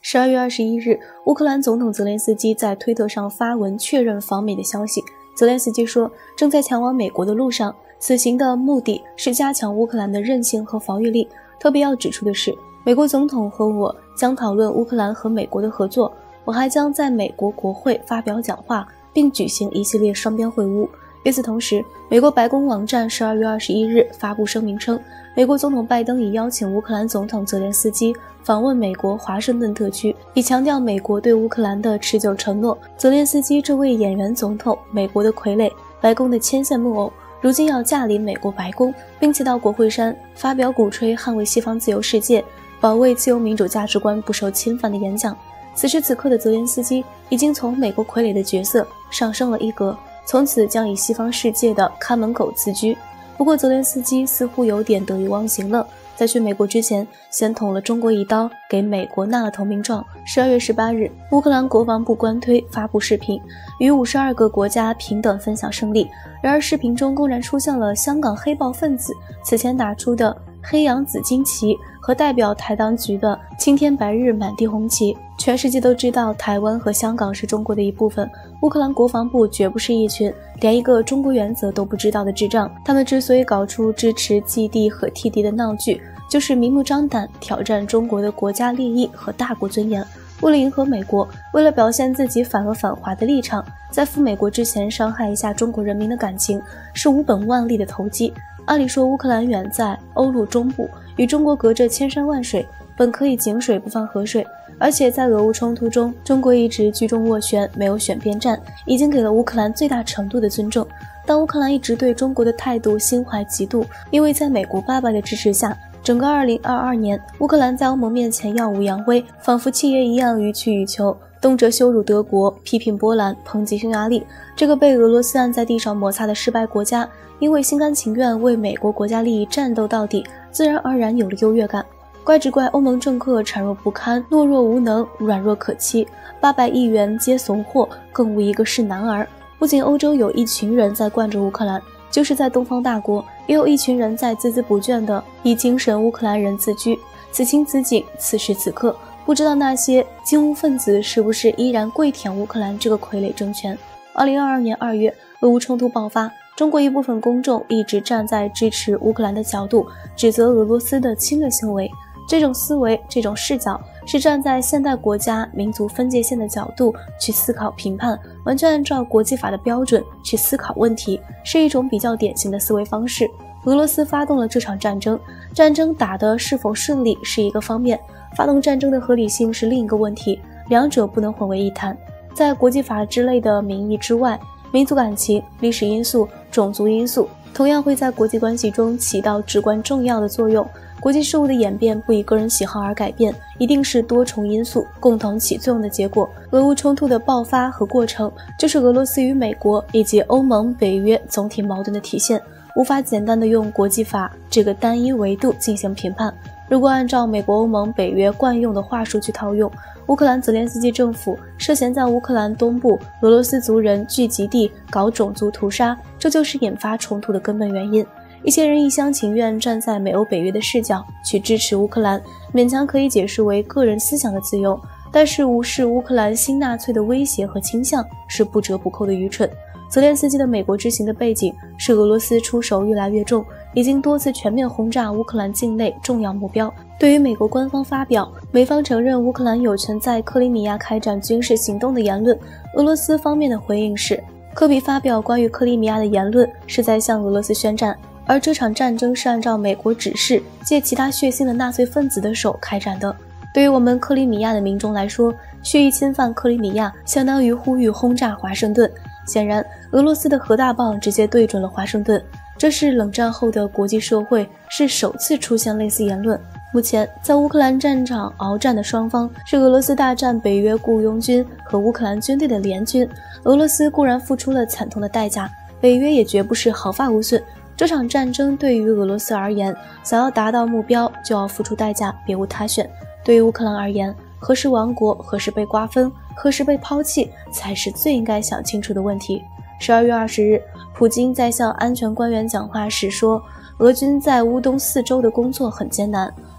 12月21日，乌克兰总统泽连斯基在推特上发文确认访美的消息。泽连斯基说，正在前往美国的路上，此行的目的是加强乌克兰的韧性和防御力。特别要指出的是，美国总统和我将讨论乌克兰和美国的合作，我还将在美国国会发表讲话，并举行一系列双边会晤。与此同时，美国白宫网站12月21日发布声明称，美国总统拜登已邀请乌克兰总统泽连斯基访问美国华盛顿特区，以强调美国对乌克兰的持久承诺。泽连斯基这位演员总统，美国的傀儡，白宫的牵线木偶，如今要驾临美国白宫，并且到国会山发表鼓吹捍卫西方自由世界、保卫自由民主价值观不受侵犯的演讲。此时此刻的泽连斯基已经从美国傀儡的角色上升了一格，从此将以西方世界的看门狗自居。不过泽连斯基似乎有点得意忘形了，在去美国之前先捅了中国一刀，给美国纳了投名状。12月18日，乌克兰国防部官推发布视频，与52个国家平等分享胜利。然而视频中公然出现了香港黑暴分子此前打出的黑洋紫金旗和代表台当局的青天白日满地红旗。全世界都知道台湾和香港是中国的一部分，乌克兰国防部绝不是一群连一个中国原则都不知道的智障。他们之所以搞出支持祭地和替敌的闹剧，就是明目张胆挑战中国的国家利益和大国尊严。为了迎合美国，为了表现自己反俄反华的立场，在赴美国之前伤害一下中国人民的感情，是无本万利的投机。按理说乌克兰远在欧陆中部，与中国隔着千山万水，本可以井水不犯河水，而且在俄乌冲突中，中国一直居中斡旋，没有选边站，已经给了乌克兰最大程度的尊重。但乌克兰一直对中国的态度心怀嫉妒，因为在美国爸爸的支持下，整个2022年，乌克兰在欧盟面前耀武扬威，仿佛企业一样予取予求，动辄羞辱德国，批评波兰，抨击匈牙利，这个被俄罗斯按在地上摩擦的失败国家，因为心甘情愿为美国国家利益战斗到底，自然而然有了优越感。怪只怪欧盟政客孱弱不堪，懦弱无能，软弱可欺，800亿元皆怂货，更无一个是男儿。不仅欧洲有一群人在惯着乌克兰，就是在东方大国，也有一群人在孜孜不倦地以精神乌克兰人自居。此情此景，此时此刻，不知道那些金乌分子是不是依然跪舔乌克兰这个傀儡政权。2022年2月，俄乌冲突爆发，中国一部分公众一直站在支持乌克兰的角度，指责俄罗斯的侵略行为。这种思维，这种视角，是站在现代国家民族分界线的角度去思考评判，完全按照国际法的标准去思考问题，是一种比较典型的思维方式。俄罗斯发动了这场战争，战争打得是否顺利是一个方面，发动战争的合理性是另一个问题，两者不能混为一谈。在国际法之类的名义之外，民族感情、历史因素、种族因素同样会在国际关系中起到至关重要的作用。国际事务的演变不以个人喜好而改变，一定是多重因素共同起作用的结果。俄乌冲突的爆发和过程，就是俄罗斯与美国以及欧盟、北约总体矛盾的体现，无法简单的用国际法这个单一维度进行评判。如果按照美国、欧盟、北约惯用的话术去套用，乌克兰泽连斯基政府涉嫌在乌克兰东部俄罗斯族人聚集地搞种族屠杀，这就是引发冲突的根本原因。一些人一厢情愿站在美欧北约的视角去支持乌克兰，勉强可以解释为个人思想的自由，但是无视乌克兰新纳粹的威胁和倾向是不折不扣的愚蠢。泽连斯基的美国之行的背景是俄罗斯出手越来越重，已经多次全面轰炸乌克兰境内重要目标。对于美国官方发表美方承认乌克兰有权在克里米亚开展军事行动的言论，俄罗斯方面的回应是，科比发表关于克里米亚的言论是在向俄罗斯宣战，而这场战争是按照美国指示，借其他血腥的纳粹分子的手开展的。对于我们克里米亚的民众来说，蓄意侵犯克里米亚相当于呼吁轰炸华盛顿。显然，俄罗斯的核大棒直接对准了华盛顿，这是冷战后的国际社会是首次出现类似言论。目前，在乌克兰战场鏖战的双方是俄罗斯大战北约雇佣军和乌克兰军队的联军。俄罗斯固然付出了惨痛的代价，北约也绝不是毫发无损。这场战争对于俄罗斯而言，想要达到目标就要付出代价，别无他选。对于乌克兰而言，何时亡国，何时被瓜分，何时被抛弃，才是最应该想清楚的问题。12月20日，普京在向安全官员讲话时说，俄军在乌东4周的工作很艰难，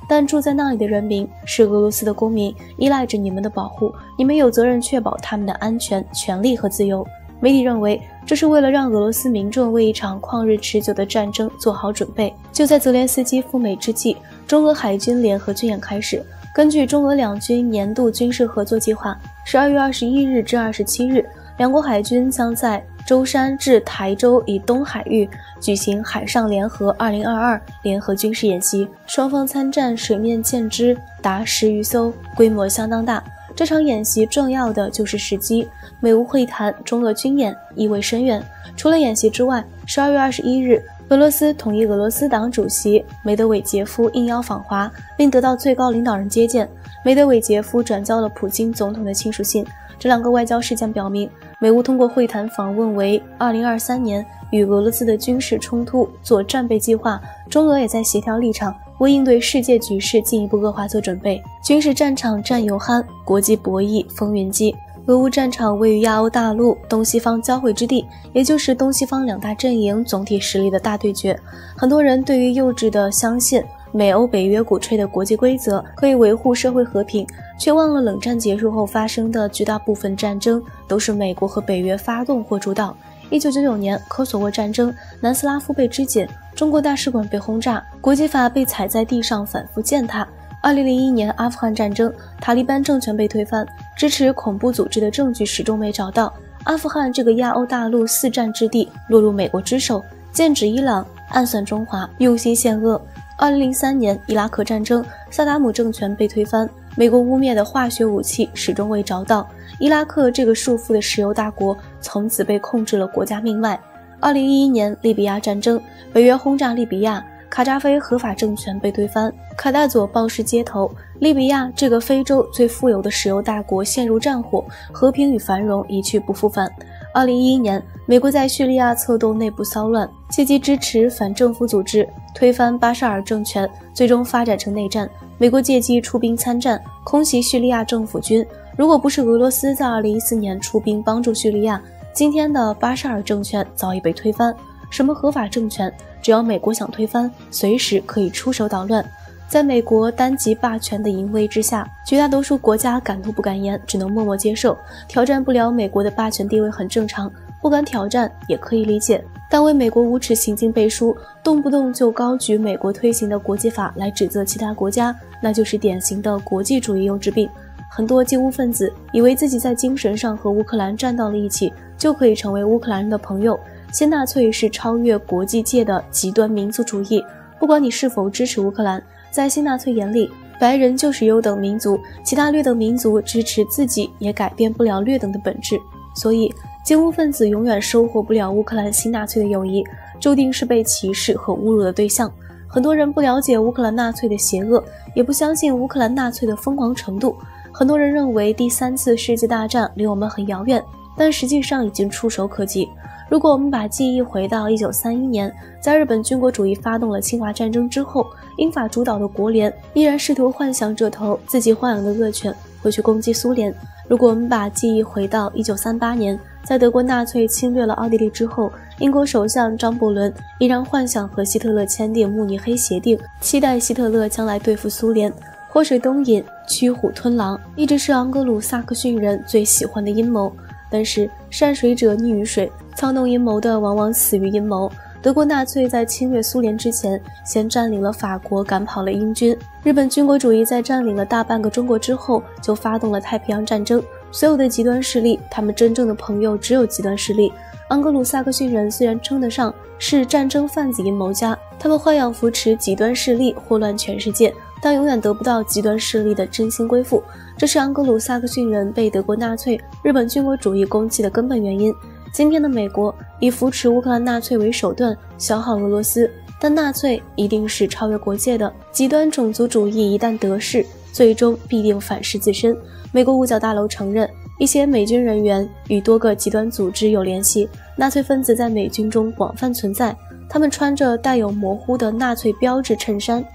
但住在那里的人民是俄罗斯的公民，依赖着你们的保护，你们有责任确保他们的安全、权利和自由。媒体认为，这是为了让俄罗斯民众为一场旷日持久的战争做好准备。就在泽连斯基赴美之际，中俄海军联合军演开始。根据中俄两军年度军事合作计划，12月21日至27日，两国海军将在舟山至台州以东海域举行海上联合2022联合军事演习，双方参战水面舰只达10余艘，规模相当大。这场演习重要的就是时机，美乌会谈、中俄军演意味深远。除了演习之外，12月21日，俄罗斯统一俄罗斯党主席梅德韦杰夫应邀访华，并得到最高领导人接见。梅德韦杰夫转交了普京总统的亲属信。这两个外交事件表明，美乌通过会谈访问为2023年与俄罗斯的军事冲突做战备计划，中俄也在协调立场，为应对世界局势进一步恶化做准备。军事战场战犹酣，国际博弈风云激。俄乌战场位于亚欧大陆东西方交汇之地，也就是东西方两大阵营总体实力的大对决。很多人对于幼稚的相信美欧北约鼓吹的国际规则可以维护社会和平，却忘了冷战结束后发生的绝大部分战争都是美国和北约发动或主导。1999年科索沃战争，南斯拉夫被肢解，中国大使馆被轰炸，国际法被踩在地上反复践踏。2001年阿富汗战争，塔利班政权被推翻，支持恐怖组织的证据始终没找到。阿富汗这个亚欧大陆四战之地落入美国之手，剑指伊朗，暗算中华，用心险恶。2003年伊拉克战争，萨达姆政权被推翻，美国污蔑的化学武器始终未找到。伊拉克这个束缚的石油大国从此被控制了国家命脉。2011年利比亚战争，北约轰炸利比亚，卡扎菲合法政权被推翻，卡大佐暴尸街头，利比亚这个非洲最富有的石油大国陷入战火，和平与繁荣一去不复返。2011年，美国在叙利亚策动内部骚乱，借机支持反政府组织，推翻巴沙尔政权，最终发展成内战。美国借机出兵参战，空袭叙利亚政府军。如果不是俄罗斯在2014年出兵帮助叙利亚，今天的巴沙尔政权早已被推翻。什么合法政权？只要美国想推翻，随时可以出手捣乱。在美国单极霸权的淫威之下，绝大多数国家敢怒不敢言，只能默默接受。挑战不了美国的霸权地位很正常，不敢挑战也可以理解。但为美国无耻行径背书，动不动就高举美国推行的国际法来指责其他国家，那就是典型的国际主义幼稚病。很多激乌分子以为自己在精神上和乌克兰站到了一起，就可以成为乌克兰人的朋友。新纳粹是超越国际界的极端民族主义，不管你是否支持乌克兰，在新纳粹眼里，白人就是优等民族，其他劣等民族支持自己也改变不了劣等的本质。所以激乌分子永远收获不了乌克兰新纳粹的友谊，注定是被歧视和侮辱的对象。很多人不了解乌克兰纳粹的邪恶，也不相信乌克兰纳粹的疯狂程度。很多人认为第三次世界大战离我们很遥远，但实际上已经触手可及。如果我们把记忆回到1931年，在日本军国主义发动了侵华战争之后，英法主导的国联依然试图幻想这头自己豢养的恶犬会去攻击苏联。如果我们把记忆回到1938年，在德国纳粹侵略了奥地利之后，英国首相张伯伦依然幻想和希特勒签订慕尼黑协定，期待希特勒将来对付苏联。祸水东引，驱虎吞狼，一直是盎格鲁撒克逊人最喜欢的阴谋。但是善水者溺于水，操弄阴谋的往往死于阴谋。德国纳粹在侵略苏联之前，先占领了法国，赶跑了英军。日本军国主义在占领了大半个中国之后，就发动了太平洋战争。所有的极端势力，他们真正的朋友只有极端势力。盎格鲁撒克逊人虽然称得上是战争贩子阴谋家，他们豢养扶持极端势力，祸乱全世界，但永远得不到极端势力的真心归附。这是盎格鲁撒克逊人被德国纳粹、日本军国主义攻击的根本原因。今天的美国以扶持乌克兰纳粹为手段消耗俄罗斯，但纳粹一定是超越国界的。极端种族主义一旦得势，最终必定反噬自身。美国五角大楼承认，一些美军人员与多个极端组织有联系，纳粹分子在美军中广泛存在。他们穿着带有模糊的纳粹标志衬衫，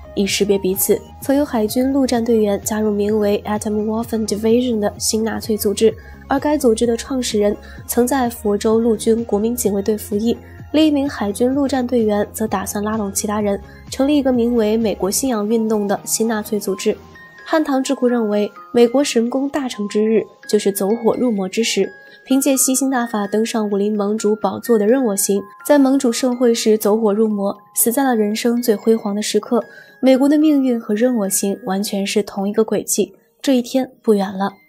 以识别彼此。曾有海军陆战队员加入名为 Atomwaffen Division 的新纳粹组织，而该组织的创始人曾在佛州陆军国民警卫队服役。另一名海军陆战队员则打算拉拢其他人，成立一个名为美国信仰运动的新纳粹组织。汉唐智库认为，美国神功大成之日就是走火入魔之时。凭借吸星大法登上武林盟主宝座的任我行，在盟主盛会时走火入魔，死在了人生最辉煌的时刻。美国的命运和任我行完全是同一个轨迹，这一天不远了。